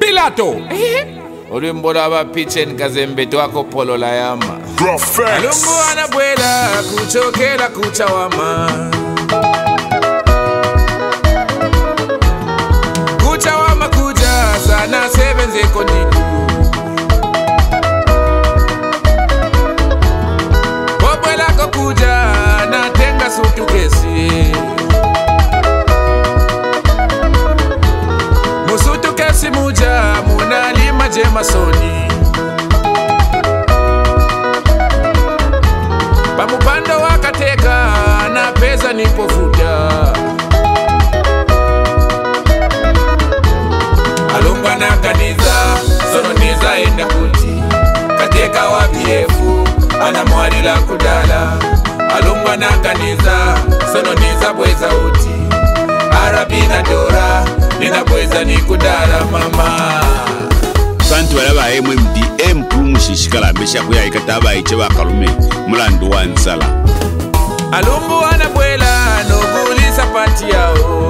PilAto. Ulimbola ba Pichen Kazembe twako polo la yama. Alungu Anabwela kuchokela kuchawama. Kuchawama kuja sana sevenze konditu. Bobwela kuja na tenga sutu kesi. Musutu kesi muja munalima jema soni. Bamupando wakateka na pesa nipofuta. Alungu anaganiza sononiza enda kuti. Kateka wabiefu anamwalila kudala. Alungu anaganiza sononiza bweza uti. Arabina dora nina bweza ni kudala mama. Santu walaba MMD mpulu shishikala mesha kuya ikataba icheba kalume mulandu wa nsala. Alungu Anabwela nogulisa pati yao.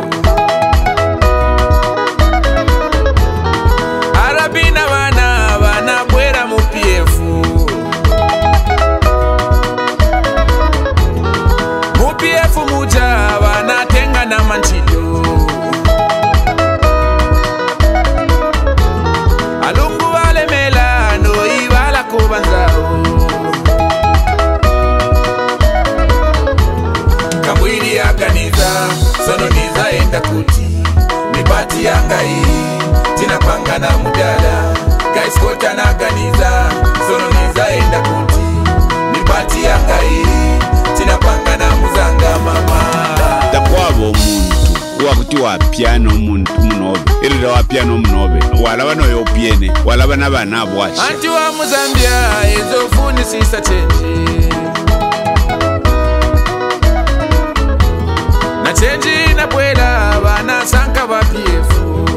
Arabina wana bwera mupiefu. Mupiefu muja wana tenga na manchido. Alungu walemela no ibala kubanzao. Kamwili aganiza sononiza enda kuti. Nipati yanga hii tina panga na mudala. Guys kota na aganiza sononiza enda kuti. Nipati yanga hii tina panga na muzanga mama. Takwabo omuntu wakuti wa piano omuntu munobe erira wa piano munobe walaba no yopiene walaba nabana bwachi anti wa Muzambia ezofuni sisa change na change na bwela bana sanka ba piefu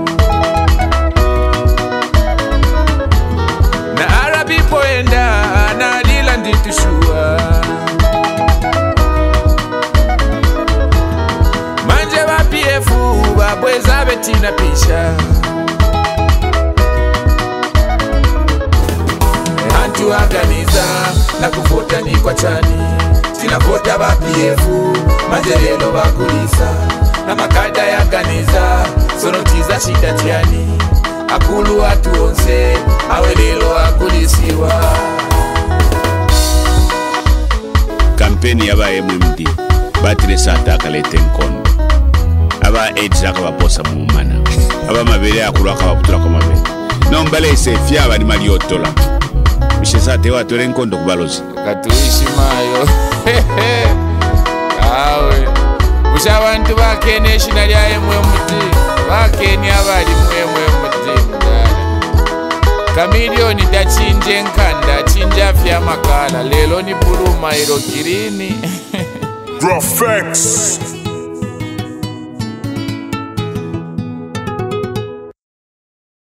na Arabi poenda na lila nditushua manje ba piefu babweza betina pisha antu aganiza na kufuta ni kwa chani tinavota ba piefu majerelo bakulisa na makada ya ganiza sonotiza shida tiani akulu watu onse awelelo akulisiwa. kampeni yaba MMD batire sata kalete nkondo aba edza kabaposa mumana aba mabere akulu akabaputura kwa mabere nombale sefia abali maliotola bishesate watore nkondo kubalozi katuishi mayo awe busha abantu bake national ya MMD bake ni abali MMD mudala kamilioni tachinje nkanda chinja afya makala lelo ni buluma ilo kirini Graphics.